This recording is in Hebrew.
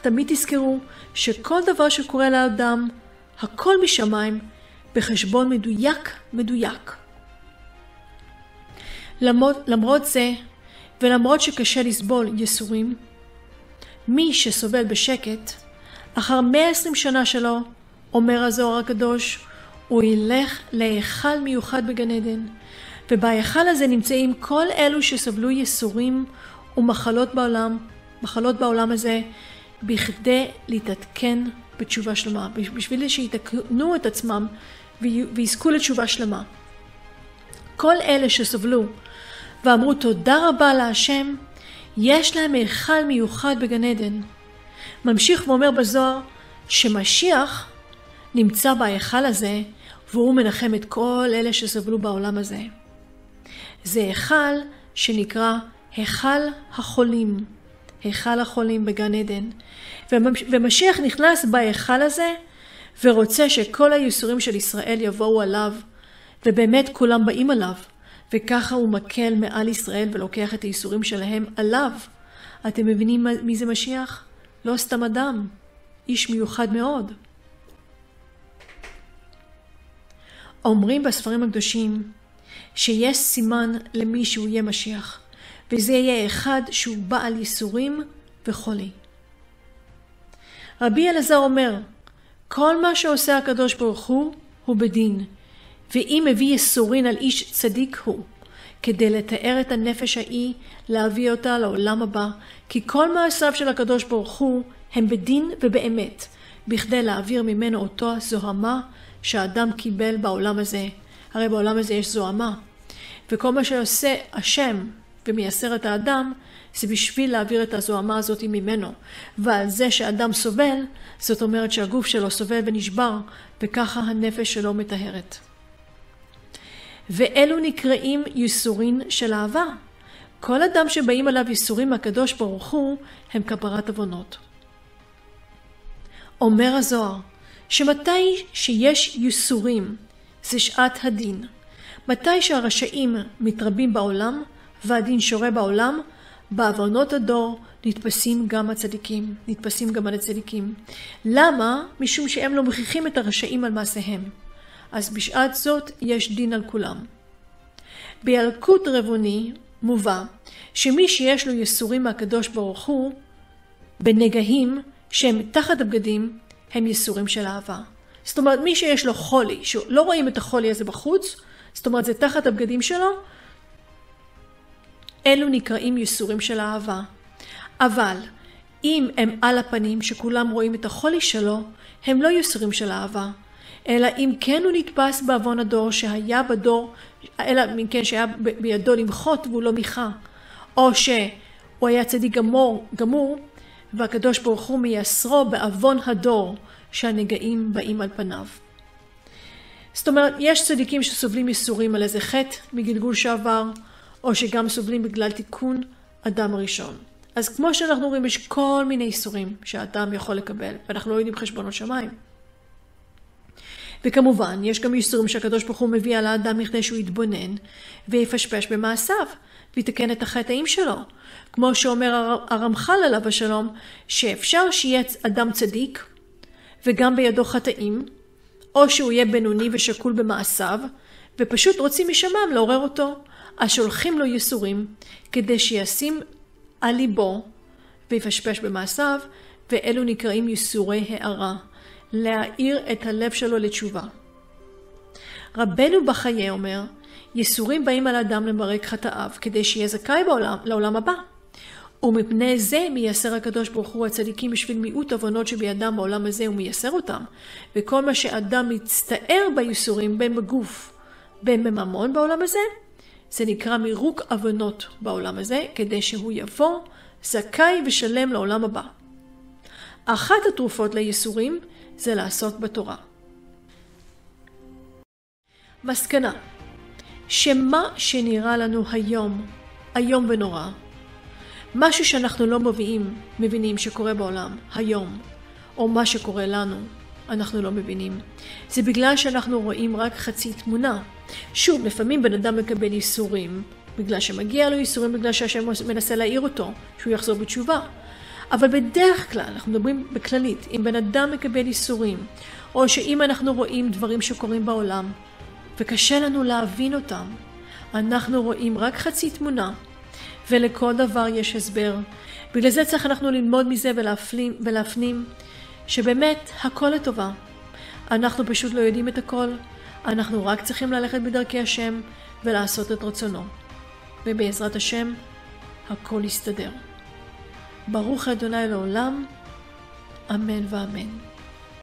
תמיד תזכרו שכל דבר שקורה לאדם, הכל משמיים, בחשבון מדויק. למרות זה, ולמרות שקשה לסבול ייסורים, מי שסובל בשקט, אחר 120 שנה שלו, אומר הזוהר הקדוש, הוא ילך להיכל מיוחד בגן עדן, ובהיכל הזה נמצאים כל אלו שסבלו ייסורים ומחלות בעולם הזה, בכדי להתעדכן בתשובה שלמה, בשביל שיתקנו את עצמם ויזכו לתשובה שלמה. כל אלה שסבלו ואמרו תודה רבה להשם, יש להם היכל מיוחד בגן עדן. ממשיך ואומר בזוהר שמשיח נמצא בהיכל הזה, והוא מנחם את כל אלה שסבלו בעולם הזה. זה היכל שנקרא היכל החולים. היכל החולים בגן עדן. ומשיח נכנס בהיכל הזה, ורוצה שכל הייסורים של ישראל יבואו עליו, ובאמת כולם באים עליו. וככה הוא מקל מעל ישראל ולוקח את הייסורים שלהם עליו. אתם מבינים מי זה משיח? לא סתם אדם, איש מיוחד מאוד. אומרים בספרים הקדושים שיש סימן למי שהוא יהיה משיח, וזה יהיה אחד שהוא בעל ייסורים וחולי. רבי אלעזר אומר, כל מה שעושה הקדוש ברוך הוא בדין, ואם מביא ייסורין על איש צדיק הוא, כדי לתאר את הנפש ההיא, להביא אותה לעולם הבא, כי כל מעשיו של הקדוש ברוך הוא הם בדין ובאמת, בכדי להעביר ממנו אותו זוהמה שהאדם קיבל בעולם הזה. הרי בעולם הזה יש זוהמה, וכל מה שעושה השם ומייסר את האדם, זה בשביל להעביר את הזוהמה הזאת ממנו. ועל זה שאדם סובל, זאת אומרת שהגוף שלו סובל ונשבר, וככה הנפש שלו מטהרת. ואלו נקראים ייסורין של אהבה. כל אדם שבאים עליו ייסורים מהקדוש ברוך הוא, הם כפרת עוונות. אומר הזוהר, שמתי שיש ייסורים, זה שעת הדין. מתי שהרשעים מתרבים בעולם, והדין שורה בעולם, בעוונות הדור נתפסים גם על הצדיקים. למה? משום שהם לא מוכיחים את הרשעים על מעשיהם. אז בשעת זאת יש דין על כולם. בילקוט רבוני מובא שמי שיש לו ייסורים מהקדוש ברוך הוא, בנגעים שהם תחת הבגדים, הם ייסורים של אהבה. זאת אומרת, מי שיש לו חולי, שלא רואים את החולי הזה בחוץ, זאת אומרת, זה תחת הבגדים שלו, אלו נקראים ייסורים של אהבה. אבל אם הם על הפנים שכולם רואים את החולי שלו, הם לא ייסורים של אהבה. אלא אם כן הוא נתפס בעוון הדור שהיה בדור, אלא אם כן שהיה בידו למחות והוא לא מיכה. או שהוא היה צדיק גמור, והקדוש ברוך הוא מייסרו בעוון הדור שהנגעים באים על פניו. זאת אומרת, יש צדיקים שסובלים ייסורים על איזה חטא מגלגול שעבר, או שגם סובלים בגלל תיקון אדם הראשון. אז כמו שאנחנו רואים, יש כל מיני ייסורים שהאדם יכול לקבל, ואנחנו לא יודעים חשבונות שמיים. וכמובן, יש גם ייסורים שהקדוש ברוך הוא מביא על האדם מכדי שהוא יתבונן ויפשפש במעשיו, ויתקן את החטאים שלו. כמו שאומר הרמח"ל עליו השלום, שאפשר שיהיה אדם צדיק, וגם בידו חטאים, או שהוא יהיה בינוני ושקול במעשיו, ופשוט רוצים משמם לעורר אותו, אז שולחים לו ייסורים, כדי שישים על ליבו ויפשפש במעשיו, ואלו נקראים ייסורי הערה, להעיר את הלב שלו לתשובה. רבנו בחיי אומר, ייסורים באים על אדם למרק חטאיו, כדי שיהיה זכאי לעולם הבא. ומפני זה מייסר הקדוש ברוך הוא הצדיקים בשביל מיעוט עוונות שבידם בעולם הזה הוא מייסר אותם. וכל מה שאדם מצטער בייסורים, בין בגוף, בין בממון בעולם הזה, זה נקרא מירוק עוונות בעולם הזה, כדי שהוא יבוא זכאי ושלם לעולם הבא. אחת התרופות לייסורים זה לעסוק בתורה. מסקנה, שמה שנראה לנו היום ונורא, משהו שאנחנו לא מבינים שקורה בעולם היום, או מה שקורה לנו, אנחנו לא מבינים. זה בגלל שאנחנו רואים רק חצי תמונה. שוב, לפעמים בן אדם מקבל ייסורים, בגלל שמגיע לו ייסורים, בגלל שהשם מנסה להעיר אותו, שהוא יחזור בתשובה. אבל בדרך כלל, אנחנו מדברים בכללית, אם בן אדם מקבל איסורים, או שאם אנחנו רואים דברים שקורים בעולם, וקשה לנו להבין אותם, אנחנו רואים רק חצי תמונה, ולכל דבר יש הסבר. בגלל זה צריך אנחנו ללמוד מזה ולהפנים שבאמת הכל לטובה. אנחנו פשוט לא יודעים את הכל, אנחנו רק צריכים ללכת בדרכי השם ולעשות את רצונו. ובעזרת השם, הכל יסתדר. ברוך ה' לעולם, אמן ואמן.